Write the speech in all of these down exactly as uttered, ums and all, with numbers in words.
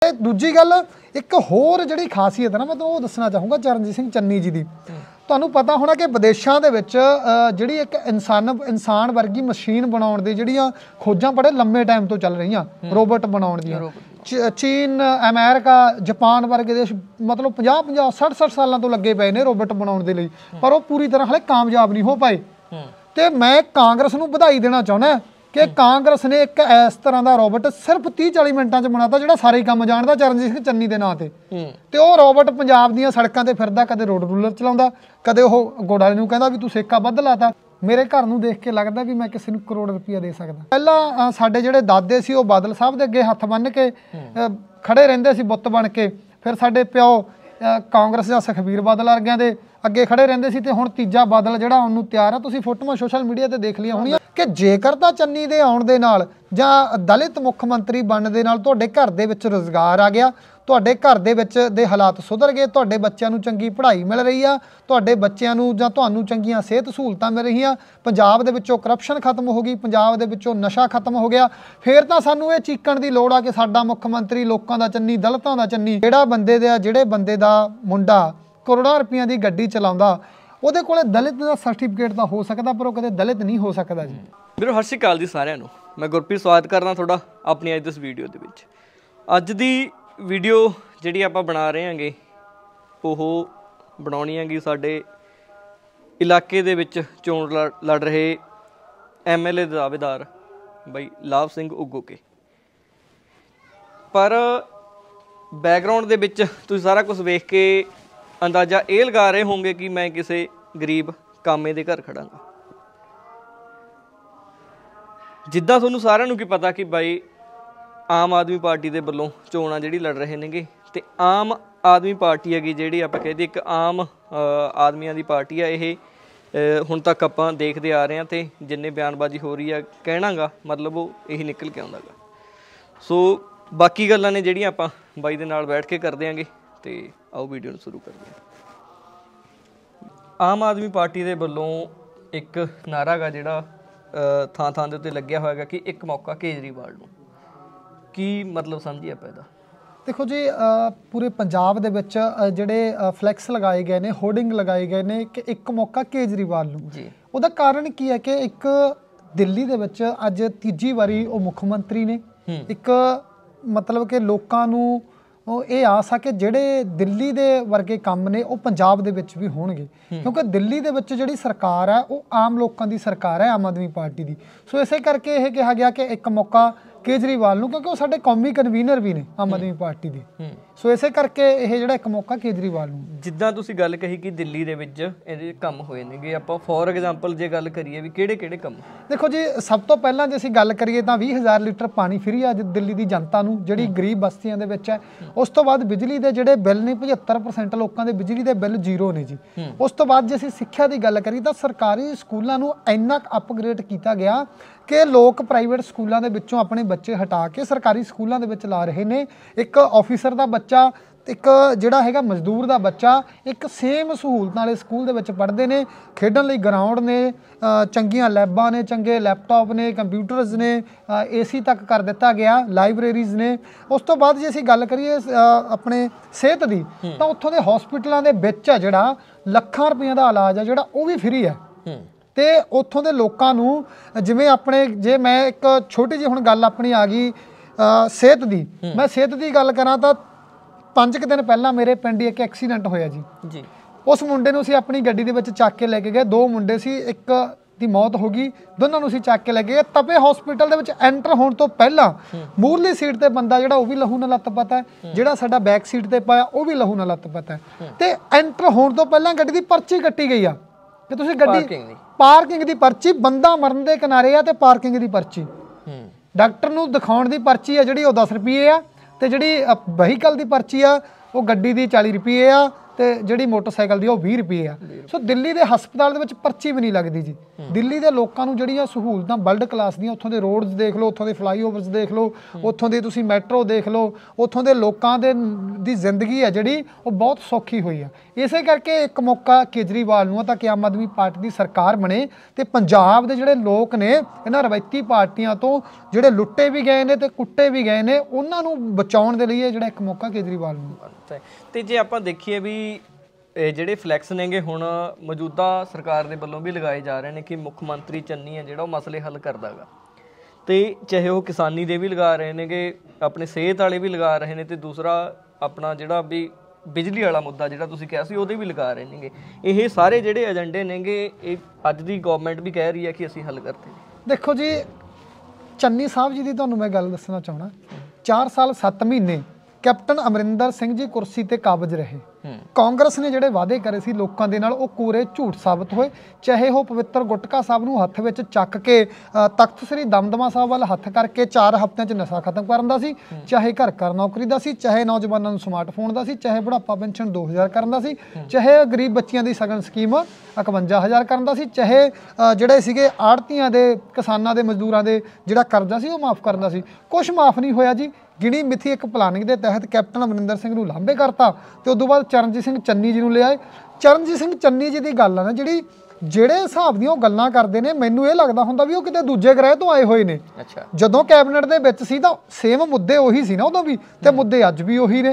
दूजी गल एक होर जिहड़ी खासियत है ना, मैं तो वो दसना चाहूँगा चरणजीत सिंह चन्नी जी की। ਤੁਹਾਨੂੰ पता होना कि विदेशों के विच जिहड़ी एक इंसान इंसान वर्गी मशीन बनाउण दी जिहड़ियां खोजां बड़े लंबे टाइम तो चल रही, रोबोट बनाउण दी। चीन, अमेरिका, जापान वर्गे देश मतलब पचास पचास सठ सठ सालों तो लगे पे ने रोबोट बनाउण दे लई, पर वो पूरी तरह हाले कामयाब नहीं हो पाए। तो मैं कांग्रेस नूं बधाई देना चाहुंदा कि कांग्रेस ने एक इस तरह का रोबोट सिर्फ तीह चाली मिनटां च बनाता जिहड़ा सारे काम जानदा चरणजीत सिंह चन्नी के नां ते। ते वो रोबोट पंजाब दीयां सड़कां ते फिरदा, कदे रोड रूलर चलाउंदा, कदे ओह गुड़ वाले नूं कहंदा भी तूं सेका वध लाता। मेरे घर नूं देख के लगदा भी मैं किसी नूं करोड़ रुपया दे सकदा। पहलां साडे जिहड़े दादे सी ओह बादल साहब दे अगे हत्थ बन्न के खड़े रहिंदे सी बुੱਤ बन के, फिर साडे प्यो कांग्रेस जां सुखबीर बादल वर्गिਆਂ ਦੇ ਅੱਗੇ खड़े ਰਹਿੰਦੇ ਸੀ, ਤੇ ਹੁਣ ਤੀਜਾ ਬਾਦਲ ਜਿਹੜਾ ਆਉਣ ਨੂੰ ਤਿਆਰ ਆ। ਤੁਸੀਂ ਫੋਟੋਆਂ ਸੋਸ਼ਲ ਮੀਡੀਆ ਤੇ ਦੇਖ ਲਈਆਂ ਹੋਣੀਆਂ ਕਿ ਜੇਕਰ ਤਾਂ ਚੰਨੀ ਦੇ ਆਉਣ ਦੇ ਨਾਲ ਜਾਂ ਦਲਿਤ ਮੁੱਖ ਮੰਤਰੀ ਬਣਨ ਦੇ ਨਾਲ ਤੁਹਾਡੇ ਘਰ ਦੇ ਵਿੱਚ ਰੁਜ਼ਗਾਰ ਆ ਗਿਆ, ਤੁਹਾਡੇ ਘਰ ਦੇ ਵਿੱਚ ਦੇ ਹਾਲਾਤ ਸੁਧਰ ਗਏ, ਤੁਹਾਡੇ ਬੱਚਿਆਂ ਨੂੰ ਚੰਗੀ ਪੜ੍ਹਾਈ ਮਿਲ ਰਹੀ ਆ, ਤੁਹਾਡੇ ਬੱਚਿਆਂ ਨੂੰ ਜਾਂ ਤੁਹਾਨੂੰ ਚੰਗੀਆਂ ਸਿਹਤ ਸਹੂਲਤਾਂ ਮਿਲ ਰਹੀਆਂ, ਪੰਜਾਬ ਦੇ ਵਿੱਚੋਂ ਕਰਪਸ਼ਨ ਖਤਮ ਹੋ ਗਈ, ਪੰਜਾਬ ਦੇ ਵਿੱਚੋਂ ਨਸ਼ਾ ਖਤਮ ਹੋ ਗਿਆ, ਫਿਰ ਤਾਂ ਸਾਨੂੰ ਇਹ ਚੀਕਣ ਦੀ ਲੋੜ ਆ ਕਿ ਸਾਡਾ ਮੁੱਖ ਮੰਤਰੀ ਲੋਕਾਂ ਦਾ ਚੰਨੀ, ਦਲਿਤਾਂ ਦਾ ਚੰਨੀ। ਜਿਹੜਾ ਬੰਦੇ ਦੇ ਜਿਹੜੇ ਬੰਦੇ ਦਾ ਮੁੰਡਾ ਕਰੋੜਾਂ ਰੁਪਈਆਂ ਦੀ ਗੱਡੀ ਚਲਾਉਂਦਾ, ਉਹਦੇ ਕੋਲੇ ਦਲਿਤ ਦਾ ਸਰਟੀਫਿਕੇਟ ਤਾਂ ਹੋ ਸਕਦਾ, ਪਰ ਉਹ ਕਦੇ ਦਲਿਤ ਨਹੀਂ ਹੋ ਸਕਦਾ ਜੀ। ਵੀਰੋ ਸਤਿ ਸ਼੍ਰੀ ਅਕਾਲ ਜੀ ਸਾਰਿਆਂ ਨੂੰ, ਮੈਂ ਗੁਰਪ੍ਰੀਤ ਸਵਾਗਤ ਕਰਦਾ ਤੁਹਾਡਾ ਆਪਣੀ ਅੱਜ ਇਸ ਵੀਡੀਓ ਦੇ ਵਿੱਚ। ਅੱਜ ਦੀ ਵੀਡੀਓ ਜਿਹੜੀ ਆਪਾਂ ਬਣਾ ਰਹੇ ਹਾਂਗੇ ਉਹ ਬਣਾਉਣੀ ਹੈਗੀ ਸਾਡੇ ਇਲਾਕੇ ਦੇ ਵਿੱਚ ਚੋਣ ਲੜ ਰਹੇ ਐਮ ਐਲ ਏ ਦੇ ਦਾਅਵੇਦਾਰ ਬਾਈ ਲਾਭ ਸਿੰਘ ਉਗੋਕੇ। ਪਰ ਬੈਕਗਰਾਊਂਡ ਦੇ ਵਿੱਚ ਤੁਸੀਂ ਸਾਰਾ ਕੁਝ ਵੇਖ ਕੇ ਅੰਦਾਜ਼ਾ ਇਹ ਲਗਾ ਰਹੇ ਹੋਵੋਗੇ ਕਿ ਮੈਂ ਕਿਸੇ ਗਰੀਬ ਕਾਮੇ ਦੇ ਘਰ ਖੜਾਂਗਾ। ਜਿੱਦਾਂ ਤੁਹਾਨੂੰ ਸਾਰਿਆਂ ਨੂੰ ਕੀ ਪਤਾ ਕਿ ਬਾਈ ਆਮ ਆਦਮੀ ਪਾਰਟੀ ਦੇ ਵੱਲੋਂ ਚੋਣਾਂ ਜਿਹੜੀ ਲੜ ਰਹੇ ਨੇਗੇ, ਤੇ ਆਮ ਆਦਮੀ ਪਾਰਟੀ ਹੈਗੀ ਜਿਹੜੀ ਆਪਾਂ ਕਹਿੰਦੇ ਇੱਕ ਆਮ ਆਦਮੀਆਂ ਦੀ ਪਾਰਟੀ ਆ ਇਹ। ਹੁਣ ਤੱਕ ਆਪਾਂ ਦੇਖਦੇ ਆ ਰਹੇ ਹਾਂ, ਤੇ ਜਿੰਨੇ ਬਿਆਨਬਾਜ਼ੀ ਹੋ ਰਹੀ ਆ ਕਹਿਣਾਗਾ ਮਤਲਬ ਉਹ ਇਹੀ ਨਿਕਲ ਕੇ ਆਉਂਦਾ ਗਾ। ਸੋ ਬਾਕੀ ਗੱਲਾਂ ਨੇ ਜਿਹੜੀਆਂ ਆਪਾਂ ਬਾਈ ਦੇ ਨਾਲ ਬੈਠ ਕੇ ਕਰਦੇ ਆਂਗੇ, ਤੇ ਆਓ ਵੀਡੀਓ ਨੂੰ ਸ਼ੁਰੂ ਕਰਦੇ ਹਾਂ। ਆਮ ਆਦਮੀ ਪਾਰਟੀ ਦੇ ਵੱਲੋਂ ਇੱਕ ਨਾਰਾ ਗਾ ਜਿਹੜਾ ਥਾਂ ਥਾਂ ਦੇ ਉੱਤੇ ਲੱਗਿਆ ਹੋਇਆ ਗਾ ਕਿ ਇੱਕ ਮੌਕਾ ਕੇਜਰੀਵਾਲ ਨੂੰ। ਕੀ ਮਤਲਬ ਸਮਝੀਏ ਆਪਾਂ ਇਹਦਾ? देखो जी, पूरे पंजाब दे विच जिहड़े फ्लैक्स लगाए गए ने, होर्डिंग लगाए गए ने कि एक मौका केजरीवाल नूं। उहदा कारण की है कि एक दिल्ली दे विच अज तीजी वारी वो मुख मंत्री ने, एक मतलब कि लोकां नूं ये आस आ कि जिहड़े दिल्ली दे वर्गे काम ने वो पंजाब दे विच भी होणगे, क्योंकि दिल्ली दे विच जिहड़ी सरकार है वो आम लोकां दी सरकार है, आम आदमी पार्टी दी। सो इसे करके यह कहा गया कि एक मौका केजरीवाल नूं, क्योंकि वो साडे कौमी कन्वीनर भी ने आम आदमी पार्टी दे। सो इसे करके यह जिहड़ा एक मौका केजरीवाल नूं। जिद्दां तुसीं गल कही कि दिल्ली दे विच इहदे काम होए नेगे, आपां फॉर एग्जाम्पल जे गल करिए भी किहड़े किहड़े काम? देखो जी, सब तो पहलां जे असीं गल करिए तां बीस हज़ार लीटर पानी फ्री अज दिल्ली दी जनता नूं जिहड़ी गरीब बस्तियां दे विच है। उस तो बाद बिजली दे जिहड़े बिल ने पचहत्तर परसेंट लोकां दे बिजली दे बिल जीरो ने जी। उस तो बाद जे असीं सिੱਖਿਆ दी गल करिए तां सरकारी स्कूलां नूं इंना अपग्रेड कीता गया कि लोग प्राइवेट स्कूलों के विचों अपने बच्चे हटा के सरकारी स्कूलों के विच ला रहे ने। एक ऑफिसर का बच्चा, एक जिहड़ा हैगा मजदूर का बच्चा एक सेम सहूलतां वाले स्कूल दे विच पढ़दे ने। खेडण लई ग्राउंड ने, चंगीआं लैबां ने, चंगे लैपटॉप ने, कंप्यूटर्स ने, ए सी तक कर दिता गया, लाइब्रेरीज ने। उस तो बाद जे असीं गल करिए अपने सेहत की, तो उत्थों के हॉस्पिटलों के विच आ जिहड़ा ਲੱਖਾਂ रुपये का इलाज है जिहड़ा वो भी फ्री है। तो उत्थों के लोगों को जिमें अपने जे मैं एक छोटी जी हुण गल अपनी आ गई सेहत की, मैं सेहत की गल करा तो पाँच कुछ दिन पहला मेरे पिंड एक एक्सीडेंट होया जी जी। उस मुंडे नूं असीं अपनी गड्डी दे विच चक के लैके गए, दो मुंडे सी, एक दी मौत हो गई, दोनों नूं असीं चक के लैके गए। तपे हॉस्पिटल दे विच एंटर होण तो पहला मूरली सीट ते बंदा जिहड़ा वो भी लहू नाल लत पता है, जिहड़ा साडा बैक सीट ते पाया वो भी लहू नाल लत पता है। ते एंटर होण तो पहला गड्डी दी पर्ची कट्टी गई आ कि तुसीं गड्डी पार्किंग की पर्ची, बंदा मरन के किनारे आ ते पार्किंग की पर्ची, डॉक्टर नूं दिखाउण दी पर्ची है जिहड़ी वो दस रुपये आ, ते जिहड़ी वहीकल की पर्ची आ वो गड्डी की चाली रुपये आ, ਤੇ ਜਿਹੜੀ ਮੋਟਰਸਾਈਕਲ ਦੀ ਉਹ ਵੀਹ ਰੁਪਏ ਆ। ਸੋ ਦਿੱਲੀ ਦੇ ਹਸਪਤਾਲ ਦੇ ਵਿੱਚ ਪਰਚੀ ਵੀ ਨਹੀਂ ਲੱਗਦੀ ਜੀ। ਦਿੱਲੀ ਦੇ ਲੋਕਾਂ ਨੂੰ ਜਿਹੜੀਆਂ ਸਹੂਲਤਾਂ ਵਰਲਡ ਕਲਾਸ ਦੀਆਂ, ਉੱਥੋਂ ਦੇ ਰੋਡਸ ਦੇਖ ਲਓ, ਉੱਥੋਂ ਦੇ ਫਲਾਈਓਵਰਸ ਦੇਖ ਲਓ, ਉੱਥੋਂ ਦੇ ਤੁਸੀਂ ਮੈਟਰੋ ਦੇਖ ਲਓ, ਉੱਥੋਂ ਦੇ ਲੋਕਾਂ ਦੇ ਦੀ ਜ਼ਿੰਦਗੀ ਹੈ ਜਿਹੜੀ ਉਹ ਬਹੁਤ ਸੌਖੀ ਹੋਈ ਆ। ਇਸੇ ਕਰਕੇ ਇੱਕ ਮੌਕਾ ਕੇਜਰੀਵਾਲ ਨੂੰ ਆ ਤਾਂ ਕਿ ਆਮ ਆਦਮੀ ਪਾਰਟੀ ਦੀ ਸਰਕਾਰ ਬਣੇ ਤੇ ਪੰਜਾਬ ਦੇ ਜਿਹੜੇ ਲੋਕ ਨੇ ਇਹਨਾਂ ਰਵਾਇਤੀ ਪਾਰਟੀਆਂ ਤੋਂ ਜਿਹੜੇ ਲੁੱਟੇ ਵੀ ਗਏ ਨੇ ਤੇ ਕੁੱਟੇ ਵੀ ਗਏ ਨੇ, ਉਹਨਾਂ ਨੂੰ ਬਚਾਉਣ ਦੇ ਲਈ ਇਹ ਜਿਹੜਾ ਇੱਕ ਮੌਕਾ ਕੇਜਰੀਵਾਲ ਨੂੰ। ਤੇ ਜੇ ਆਪਾਂ ਦੇਖੀਏ ਵੀ ਇਹ ਜਿਹੜੇ ਫਲੈਕਸ ਨੇਗੇ ਹੁਣ ਮੌਜੂਦਾ ਸਰਕਾਰ ਦੇ ਵੱਲੋਂ ਵੀ ਲਗਾਏ ਜਾ ਰਹੇ ਨੇ ਕਿ ਮੁੱਖ ਮੰਤਰੀ ਚੰਨੀ ਹੈ ਜਿਹੜਾ ਉਹ ਮਸਲੇ ਹੱਲ ਕਰਦਾ ਗਾ, ਤੇ ਚਾਹੇ ਉਹ ਕਿਸਾਨੀ ਦੇ ਵੀ ਲਗਾ ਰਹੇ ਨੇਗੇ, ਆਪਣੇ ਸਿਹਤ ਵਾਲੇ ਵੀ ਲਗਾ ਰਹੇ ਨੇ, ਤੇ ਦੂਸਰਾ ਆਪਣਾ ਜਿਹੜਾ ਵੀ ਬਿਜਲੀ ਵਾਲਾ ਮੁੱਦਾ ਜਿਹੜਾ ਤੁਸੀਂ ਕਿਹਾ ਸੀ ਉਹਦੇ ਵੀ ਲਗਾ ਰਹੇ ਨੇਗੇ। ਇਹ ਸਾਰੇ ਜਿਹੜੇ ਏਜੰਡੇ ਨੇਗੇ ਇਹ ਅੱਜ ਦੀ ਗਵਰਨਮੈਂਟ ਵੀ ਕਹਿ ਰਹੀ ਹੈ ਕਿ ਅਸੀਂ ਹੱਲ ਕਰਦੇ। ਦੇਖੋ ਜੀ, ਚੰਨੀ ਸਾਹਿਬ ਜੀ ਦੀ ਤੁਹਾਨੂੰ ਮੈਂ ਗੱਲ ਦੱਸਣਾ ਚਾਹੁੰਦਾ, ਚਾਰ ਸਾਲ ਸੱਤ ਮਹੀਨੇ ਕੈਪਟਨ ਅਮਰਿੰਦਰ ਸਿੰਘ ਜੀ ਕੁਰਸੀ ਤੇ ਕਾਬਜ ਰਹੇ। ਕਾਂਗਰਸ ਨੇ ਜਿਹੜੇ ਵਾਅਦੇ ਕਰੇ ਸੀ ਲੋਕਾਂ ਦੇ ਨਾਲ ਉਹ ਕੋਰੇ ਝੂਠ ਸਾਬਤ ਹੋਏ। ਚਾਹੇ ਉਹ ਪਵਿੱਤਰ ਗੁਟਕਾ ਸਾਹਿਬ ਨੂੰ ਹੱਥ ਵਿੱਚ ਚੱਕ ਕੇ ਤਖਤ ਸ੍ਰੀ ਦਮਦਮਾ ਸਾਹਿਬ ਵੱਲ ਹੱਥ ਕਰਕੇ ਚਾਰ ਹਫ਼ਤਿਆਂ 'ਚ ਨਸ਼ਾ ਖਤਮ ਕਰਨ ਦਾ ਸੀ, ਚਾਹੇ ਘਰ ਘਰ ਨੌਕਰੀ ਦਾ ਸੀ, ਚਾਹੇ ਨੌਜਵਾਨਾਂ ਨੂੰ ਸਮਾਰਟਫੋਨ ਦਾ ਸੀ, ਚਾਹੇ ਬੁਢਾਪਾ ਪੈਨਸ਼ਨ ਦੋ ਹਜ਼ਾਰ ਕਰਨ ਦਾ ਸੀ, ਚਾਹੇ ਗਰੀਬ ਬੱਚਿਆਂ ਦੀ ਸਗਨ ਸਕੀਮ ਇਕਵੰਜਾ ਹਜ਼ਾਰ ਕਰਨ ਦਾ ਸੀ, ਚਾਹੇ ਜਿਹੜੇ ਸੀਗੇ ਆੜ੍ਹਤੀਆਂ ਦੇ, ਕਿਸਾਨਾਂ ਦੇ, ਮਜ਼ਦੂਰਾਂ ਦੇ ਜਿਹੜਾ ਕਰਜ਼ਾ ਸੀ ਉਹ ਮਾਫ਼ ਕਰਨ ਦਾ ਸੀ। ਕੁਛ ਮਾਫ਼ ਨਹੀਂ ਹੋਇਆ ਜੀ। ਗਿਣੀ ਮਿਥੀ ਇੱਕ ਪਲਾਨਿੰਗ ਦੇ ਤਹਿਤ ਕੈਪਟਨ ਅਮਰਿੰਦਰ ਸਿੰਘ ਨੂੰ ਲਾਂਭੇ ਕਰਤਾ ਤੇ ਉਸ ਤੋਂ ਬਾਅਦ ਚਰਨਜੀਤ ਸਿੰਘ ਚੰਨੀ ਜੀ ਨੂੰ ਲਿਆਏ। ਚਰਨਜੀਤ ਸਿੰਘ ਚੰਨੀ ਜੀ ਦੀ ਗੱਲ ਆ ਨਾ ਜਿਹੜੀ, ਜਿਹੜੇ ਹਿਸਾਬ ਦੀਆਂ ਉਹ ਗੱਲਾਂ ਕਰਦੇ ਨੇ, ਮੈਨੂੰ ਇਹ ਲੱਗਦਾ ਹੁੰਦਾ ਵੀ ਉਹ ਕਿਤੇ ਦੂਜੇ ਗ੍ਰਹਿ ਤੋਂ ਆਏ ਹੋਏ ਨੇ। ਅੱਛਾ, ਜਦੋਂ ਕੈਬਨਿਟ ਦੇ ਵਿੱਚ ਸੀ ਤਾਂ ਸੇਮ ਮੁੱਦੇ ਉਹੀ ਸੀ ਨਾ ਉਦੋਂ ਵੀ, ਤੇ ਮੁੱਦੇ ਅੱਜ ਵੀ ਉਹੀ ਨੇ।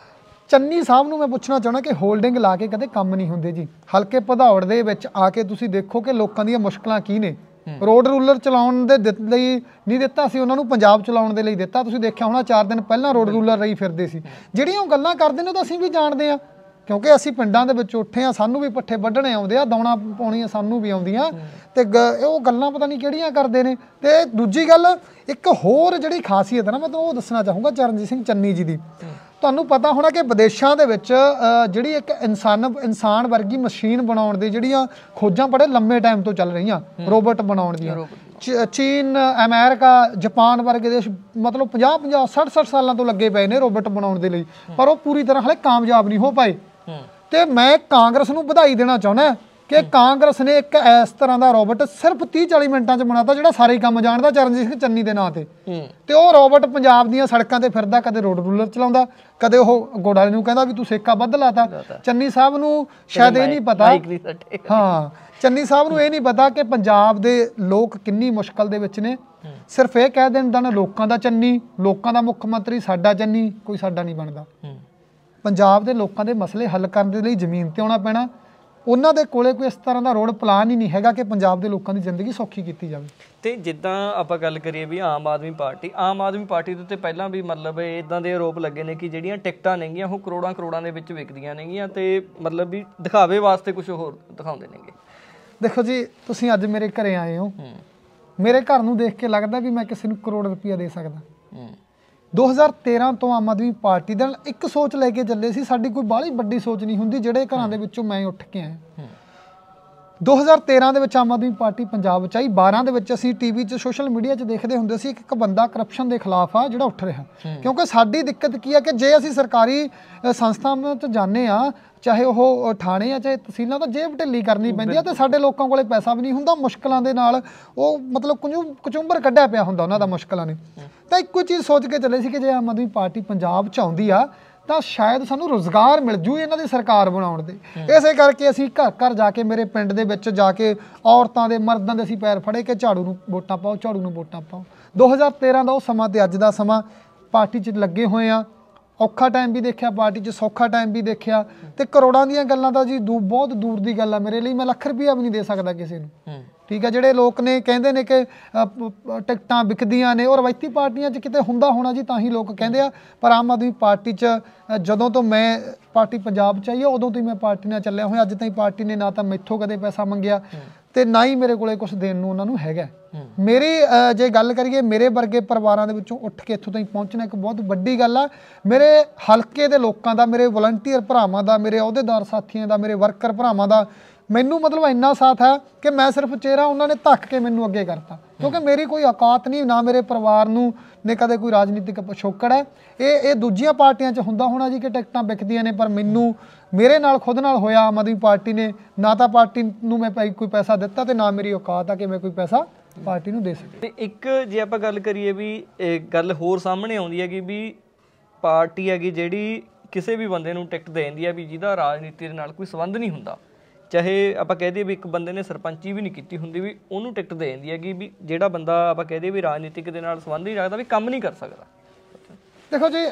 ਚੰਨੀ ਸਾਹਿਬ ਨੂੰ ਮੈਂ ਪੁੱਛਣਾ ਚਾਹੁੰਦਾ ਕਿ ਹੋਲਡਿੰਗ ਲਾ ਕੇ ਕਦੇ ਕੰਮ ਨਹੀਂ ਹੁੰਦੇ ਜੀ। ਹਲਕੇ ਭਦੌੜ ਦੇ ਵਿੱਚ ਆ ਕੇ ਤੁਸੀਂ ਦੇਖੋ ਕਿ ਲੋਕਾਂ ਦੀਆਂ ਮੁਸ਼ਕਲਾਂ ਕੀ ਨੇ। ਰੋਡ ਰੂਲਰ ਚਲਾਉਣ ਦੇ ਲਈ ਨਹੀਂ ਦਿੱਤਾ ਸੀ ਉਹਨਾਂ ਨੂੰ, ਪੰਜਾਬ ਚਲਾਉਣ ਦੇ ਲਈ ਦਿੱਤਾ। ਤੁਸੀਂ ਦੇਖਿਆ ਹੋਣਾ ਚਾਰ ਦਿਨ ਪਹਿਲਾਂ ਰੋਡ ਰੂਲਰ ਰਹੀ ਫਿਰਦੇ ਸੀ। ਜਿਹੜੀਆਂ ਉਹ ਗੱਲਾਂ ਕਰਦੇ ਨੇ ਤਾਂ ਅਸੀਂ ਵੀ ਜਾਣਦੇ ਹਾਂ, ਕਿਉਂਕਿ ਅਸੀਂ ਪਿੰਡਾਂ ਦੇ ਵਿੱਚ ਉੱਠੇ ਹਾਂ, ਸਾਨੂੰ ਵੀ ਪੱਠੇ ਵੱਢਣੇ ਆਉਂਦੇ ਆ, ਦੌਣਾ ਪਾਉਣੀਆਂ ਸਾਨੂੰ ਵੀ ਆਉਂਦੀਆਂ, ਤੇ ਉਹ ਗੱਲਾਂ ਪਤਾ ਨਹੀਂ ਕਿਹੜੀਆਂ ਕਰਦੇ ਨੇ। ਤੇ ਦੂਜੀ ਗੱਲ, ਇੱਕ ਹੋਰ ਜਿਹੜੀ ਖਾਸੀਅਤ ਹੈ ਨਾ, ਮੈਂ ਤੁਹਾਨੂੰ ਉਹ ਦੱਸਣਾ ਚਾਹੂੰਗਾ ਚਰਨਜੀਤ ਸਿੰਘ ਚੰਨੀ ਜੀ ਦੀ। ਤੁਹਾਨੂੰ ਪਤਾ ਹੋਣਾ ਕਿ ਵਿਦੇਸ਼ਾਂ ਦੇ ਵਿੱਚ ਜਿਹੜੀ ਇੱਕ ਇਨਸਾਨ ਇਨਸਾਨ ਵਰਗੀ ਮਸ਼ੀਨ ਬਣਾਉਣ ਦੀ ਜਿਹੜੀਆਂ ਖੋਜਾਂ ਬੜੇ ਲੰਮੇ ਟਾਈਮ ਤੋਂ ਚੱਲ ਰਹੀਆਂ, ਰੋਬੋਟ ਬਣਾਉਣ ਦੀਆਂ। ਚੀਨ, ਅਮਰੀਕਾ, ਜਾਪਾਨ ਵਰਗੇ ਦੇਸ਼ ਮਤਲਬ ਪੰਜਾਹ ਪੰਜਾਹ ਸੱਠ ਸੱਠ ਸਾਲਾਂ ਤੋਂ ਲੱਗੇ ਪਏ ਨੇ ਰੋਬੋਟ ਬਣਾਉਣ ਦੇ ਲਈ, ਪਰ ਉਹ ਪੂਰੀ ਤਰ੍ਹਾਂ ਹਾਲੇ ਕਾਮਯਾਬ ਨਹੀਂ ਹੋ ਪਾਏ। ਤੇ ਮੈਂ ਕਾਂਗਰਸ ਨੂੰ ਵਧਾਈ ਦੇਣਾ ਚਾਹੁੰਦਾ ਕਿ ਕਾਂਗਰਸ ਨੇ ਇੱਕ ਇਸ ਤਰ੍ਹਾਂ ਦਾ ਰੋਬੋਟ ਸਿਰਫ ਤੀਹ ਚਾਲੀ ਮਿੰਟਾਂ 'ਚ ਬਣਾਤਾ ਜਿਹੜਾ ਸਾਰੇ ਕੰਮ ਜਾਣਦਾ, ਚਰਨਜੀਤ ਸਿੰਘ ਚੰਨੀ ਦੇ ਨਾਂ ਤੇ। ਤੇ ਉਹ ਰੋਬੋਟ ਪੰਜਾਬ ਦੀਆਂ ਸੜਕਾਂ ਤੇ ਫਿਰਦਾ, ਕਦੇ ਰੋਡ ਰੂਲਰ ਚਲਾਉਂਦਾ, ਕਦੇ ਉਹ ਗੋੜ ਵਾਲੇ ਨੂੰ ਕਹਿੰਦਾ ਵੀ ਤੂੰ ਸੇਕਾ ਵੱਧ ਲਾਤਾ। ਚੰਨੀ ਸਾਹਿਬ ਨੂੰ ਸ਼ਾਇਦ ਇਹ ਨਹੀਂ ਪਤਾ, ਹਾਂ ਚੰਨੀ ਸਾਹਿਬ ਨੂੰ ਇਹ ਨਹੀਂ ਪਤਾ ਕਿ ਪੰਜਾਬ ਦੇ ਲੋਕ ਕਿੰਨੀ ਮੁਸ਼ਕਲ ਦੇ ਵਿੱਚ ਨੇ। ਸਿਰਫ ਇਹ ਕਹਿ ਦਿੰਦਾ ਨਾ ਲੋਕਾਂ ਦਾ ਚੰਨੀ, ਲੋਕਾਂ ਦਾ ਮੁੱਖ ਮੰਤਰੀ ਸਾਡਾ ਚੰਨੀ, ਕੋਈ ਸਾਡਾ ਨਹੀਂ ਬਣਦਾ। ਪੰਜਾਬ ਦੇ ਲੋਕਾਂ ਦੇ ਮਸਲੇ ਹੱਲ ਕਰਨ ਦੇ ਲਈ ਜ਼ਮੀਨ ਤੇ ਆਉਣਾ ਪੈਣਾ। ਉਹਨਾਂ ਦੇ ਕੋਲੇ ਕੋਈ ਇਸ ਤਰ੍ਹਾਂ ਦਾ ਰੋਡ ਪਲਾਨ ਹੀ ਨਹੀਂ ਹੈਗਾ ਕਿ ਪੰਜਾਬ ਦੇ ਲੋਕਾਂ ਦੀ ਜ਼ਿੰਦਗੀ ਸੌਖੀ ਕੀਤੀ ਜਾਵੇ। ਤੇ ਜਿੱਦਾਂ ਆਪਾਂ ਗੱਲ ਕਰੀਏ ਵੀ ਆਮ ਆਦਮੀ ਪਾਰਟੀ ਆਮ ਆਦਮੀ ਪਾਰਟੀ ਦੇ ਉੱਤੇ ਪਹਿਲਾਂ ਵੀ ਮਤਲਬ ਇੱਦਾਂ ਦੇ ਆਰੋਪ ਲੱਗੇ ਨੇ ਕਿ ਜਿਹੜੀਆਂ ਟਿਕਟਾਂ ਨੇਗੀਆਂ ਉਹ ਕਰੋੜਾਂ ਕਰੋੜਾਂ ਦੇ ਵਿੱਚ ਵਿਕਦੀਆਂ ਨੇਗੀਆਂ, ਤੇ ਮਤਲਬ ਵੀ ਦਿਖਾਵੇ ਵਾਸਤੇ ਕੁਝ ਹੋਰ ਦਿਖਾਉਂਦੇ ਨੇਗੇ। ਦੇਖੋ ਜੀ, ਤੁਸੀਂ ਅੱਜ ਮੇਰੇ ਘਰੇ ਆਏ ਹੋ, ਮੇਰੇ ਘਰ ਨੂੰ ਦੇਖ ਕੇ ਲੱਗਦਾ ਵੀ ਮੈਂ ਕਿਸੇ ਨੂੰ ਕਰੋੜ ਰੁਪਈਆ ਦੇ ਸਕਦਾ। ਦੋ ਹਜ਼ਾਰ ਤੇਰਾਂ ਤੋਂ ਆਮ ਆਦਮੀ ਪਾਰਟੀ ਦੇ ਨਾਲ ਇੱਕ ਸੋਚ ਲੈ ਕੇ ਚੱਲੇ ਸੀ, ਸਾਡੀ ਕੋਈ ਬਾਹਲੀ ਵੱਡੀ ਸੋਚ ਨਹੀਂ ਹੁੰਦੀ। ਜਿਹੜੇ ਘਰਾਂ ਦੇ ਵਿੱਚੋਂ ਮੈਂ ਉੱਠ ਕੇ ਆਇਆ, ਦੋ ਹਜ਼ਾਰ ਤੇਰਾਂ ਦੇ ਵਿੱਚ ਆਮ ਆਦਮੀ ਪਾਰਟੀ ਪੰਜਾਬ 'ਚ ਆਈ। ਬਾਰਾਂ ਦੇ ਵਿੱਚ ਅਸੀਂ ਟੀ ਵੀ 'ਚ ਸੋਸ਼ਲ ਮੀਡੀਆ 'ਚ ਦੇਖਦੇ ਹੁੰਦੇ ਸੀ ਕਿ ਇੱਕ ਬੰਦਾ ਕਰਪਸ਼ਨ ਦੇ ਖਿਲਾਫ ਆ ਜਿਹੜਾ ਉੱਠ ਰਿਹਾ। ਕਿਉਂਕਿ ਸਾਡੀ ਦਿੱਕਤ ਕੀ ਆ ਕਿ ਜੇ ਅਸੀਂ ਸਰਕਾਰੀ ਸੰਸਥਾਵਾਂ 'ਚ ਜਾਂਦੇ ਹਾਂ, ਚਾਹੇ ਉਹ ਥਾਣੇ ਆ ਚਾਹੇ ਤਹਿਸੀਲਾਂ, ਤਾਂ ਜੇਬ ਢਿੱਲੀ ਕਰਨੀ ਪੈਂਦੀ ਆ, ਤੇ ਸਾਡੇ ਲੋਕਾਂ ਕੋਲੇ ਪੈਸਾ ਵੀ ਨਹੀਂ ਹੁੰਦਾ। ਮੁਸ਼ਕਲਾਂ ਦੇ ਨਾਲ ਉਹ ਮਤਲਬ ਕੁਝੂ ਕਚੁੰਬਰ ਕੱਢਿਆ ਪਿਆ ਹੁੰਦਾ ਉਹਨਾਂ ਦਾ ਮੁਸ਼ਕਲਾਂ ਨੇ। ਤਾਂ ਇੱਕੋ ਚੀਜ਼ ਸੋਚ ਕੇ ਚੱਲੇ ਸੀ ਕਿ ਜੇ ਆਮ ਆਦਮੀ ਪਾਰਟੀ ਪੰਜਾਬ 'ਚ ਆਉਂਦੀ ਆ ਤਾਂ ਸ਼ਾਇਦ ਸਾਨੂੰ ਰੁਜ਼ਗਾਰ ਮਿਲ ਜੂ ਇਹਨਾਂ ਦੀ ਸਰਕਾਰ ਬਣਾਉਣ ਦੇ। ਇਸੇ ਕਰਕੇ ਅਸੀਂ ਘਰ ਘਰ ਜਾ ਕੇ, ਮੇਰੇ ਪਿੰਡ ਦੇ ਵਿੱਚ ਜਾ ਕੇ ਔਰਤਾਂ ਦੇ, ਮਰਦਾਂ ਦੇ ਅਸੀਂ ਪੈਰ ਫੜੇ ਕਿ ਝਾੜੂ ਨੂੰ ਵੋਟਾਂ ਪਾਓ, ਝਾੜੂ ਨੂੰ ਵੋਟਾਂ ਪਾਓ। ਦੋ ਹਜ਼ਾਰ ਤੇਰਾਂ ਦਾ ਉਹ ਸਮਾਂ ਤੇ ਅੱਜ ਦਾ ਸਮਾਂ ਪਾਰਟੀ 'ਚ ਲੱਗੇ ਹੋਏ ਆ। ਔਖਾ ਟਾਈਮ ਵੀ ਦੇਖਿਆ ਪਾਰਟੀ 'ਚ, ਸੌਖਾ ਟਾਈਮ ਵੀ ਦੇਖਿਆ। ਤੇ ਕਰੋੜਾਂ ਦੀਆਂ ਗੱਲਾਂ ਤਾਂ ਜੀ ਦੂ ਬਹੁਤ ਦੂਰ ਦੀ ਗੱਲ ਆ ਮੇਰੇ ਲਈ। ਮੈਂ ਲੱਖ ਰੁਪਈਆ ਵੀ ਨਹੀਂ ਦੇ ਸਕਦਾ ਕਿਸੇ ਨੂੰ। ਠੀਕ ਹੈ, ਜਿਹੜੇ ਲੋਕ ਨੇ ਕਹਿੰਦੇ ਨੇ ਕਿ ਟਿਕਟਾਂ ਵਿਕਦੀਆਂ ਨੇ, ਉਹ ਰਵਾਇਤੀ ਪਾਰਟੀਆਂ 'ਚ ਕਿਤੇ ਹੁੰਦਾ ਹੋਣਾ ਜੀ, ਤਾਂ ਹੀ ਲੋਕ ਕਹਿੰਦੇ ਆ। ਪਰ ਆਮ ਆਦਮੀ ਪਾਰਟੀ 'ਚ ਜਦੋਂ ਤੋਂ ਮੈਂ ਪਾਰਟੀ ਪੰਜਾਬ 'ਚ ਆਈ ਆ, ਉਦੋਂ ਤੋਂ ਹੀ ਮੈਂ ਪਾਰਟੀ ਨਾਲ ਚੱਲਿਆ ਹੋਇਆ। ਅੱਜ ਤਾਈਂ ਪਾਰਟੀ ਨੇ ਨਾ ਤਾਂ ਮੈਥੋਂ ਕਦੇ ਪੈਸਾ ਮੰਗਿਆ ਤੇ ਨਾ ਹੀ ਮੇਰੇ ਕੋਲੇ ਕੁਝ ਦੇਣ ਨੂੰ ਉਹਨਾਂ ਨੂੰ ਹੈਗਾ। ਮੇਰੀ ਜੇ ਗੱਲ ਕਰੀਏ, ਮੇਰੇ ਵਰਗੇ ਪਰਿਵਾਰਾਂ ਦੇ ਵਿੱਚੋਂ ਉੱਠ ਕੇ ਇੱਥੋਂ ਤਾਈਂ ਪਹੁੰਚਣਾ ਇੱਕ ਬਹੁਤ ਵੱਡੀ ਗੱਲ ਆ। ਮੇਰੇ ਹਲਕੇ ਦੇ ਲੋਕਾਂ ਦਾ, ਮੇਰੇ ਵਲੰਟੀਅਰ ਭਰਾਵਾਂ ਦਾ, ਮੇਰੇ ਅਹੁਦੇਦਾਰ ਸਾਥੀਆਂ ਦਾ, ਮੇਰੇ ਵਰਕਰ ਭਰਾਵਾਂ ਦਾ ਮੈਨੂੰ ਮਤਲਬ ਇੰਨਾ ਸਾਥ ਹੈ ਕਿ ਮੈਂ ਸਿਰਫ ਚਿਹਰਾ ਉਹਨਾਂ ਨੇ ਧੱਕ ਕੇ ਮੈਨੂੰ ਅੱਗੇ ਕਰਤਾ, ਕਿਉਂਕਿ ਮੇਰੀ ਕੋਈ ਔਕਾਤ ਨਹੀਂ, ਨਾ ਮੇਰੇ ਪਰਿਵਾਰ ਨੂੰ ਨੇ ਕਦੇ ਕੋਈ ਰਾਜਨੀਤਿਕ ਪਿਛੋਕੜ ਹੈ। ਇਹ ਇਹ ਦੂਜੀਆਂ ਪਾਰਟੀਆਂ 'ਚ ਹੁੰਦਾ ਹੋਣਾ ਜੀ ਕਿ ਟਿਕਟਾਂ ਵਿਕਦੀਆਂ ਨੇ, ਪਰ ਮੈਨੂੰ ਮੇਰੇ ਨਾਲ ਖੁਦ ਨਾਲ ਹੋਇਆ ਆਮ ਆਦਮੀ ਪਾਰਟੀ ਨੇ ਨਾ ਤਾਂ ਪਾਰਟੀ ਨੂੰ ਮੈਂ ਕੋਈ ਪੈਸਾ ਦਿੱਤਾ ਤੇ ਨਾ ਮੇਰੀ ਔਕਾਤ ਆ ਕਿ ਮੈਂ ਕੋਈ ਪੈਸਾ ਪਾਰਟੀ ਨੂੰ ਦੇ ਸਕਾਂ। ਤੇ ਇੱਕ ਜੇ ਆਪਾਂ ਗੱਲ ਕਰੀਏ ਵੀ ਇਹ ਗੱਲ ਹੋਰ ਸਾਹਮਣੇ ਆਉਂਦੀ ਹੈਗੀ ਵੀ ਪਾਰਟੀ ਹੈਗੀ ਜਿਹੜੀ ਕਿਸੇ ਵੀ ਬੰਦੇ ਨੂੰ ਟਿਕਟ ਦੇ ਦਿੰਦੀ ਹੈ ਵੀ ਜਿਹਦਾ ਰਾਜਨੀਤੀ ਦੇ ਨਾਲ ਕੋਈ ਸੰਬੰਧ ਨਹੀਂ ਹੁੰਦਾ, ਚਾਹੇ ਆਪਾਂ ਕਹਿ ਦਈਏ ਵੀ ਇੱਕ ਬੰਦੇ ਨੇ ਸਰਪੰਚੀ ਵੀ ਨਹੀਂ ਕੀਤੀ ਹੁੰਦੀ ਵੀ ਉਹਨੂੰ ਟਿਕਟ ਦੇ ਦਿੰਦੀ ਹੈਗੀ ਵੀ ਜਿਹੜਾ ਬੰਦਾ ਆਪਾਂ ਕਹਿ ਦਈਏ ਵੀ ਰਾਜਨੀਤਿਕ ਦੇ ਨਾਲ ਸੰਬੰਧ ਨਹੀਂ ਰੱਖਦਾ ਵੀ ਕੰਮ ਨਹੀਂ ਕਰ ਸਕਦਾ। ਦੇਖੋ ਜੀ,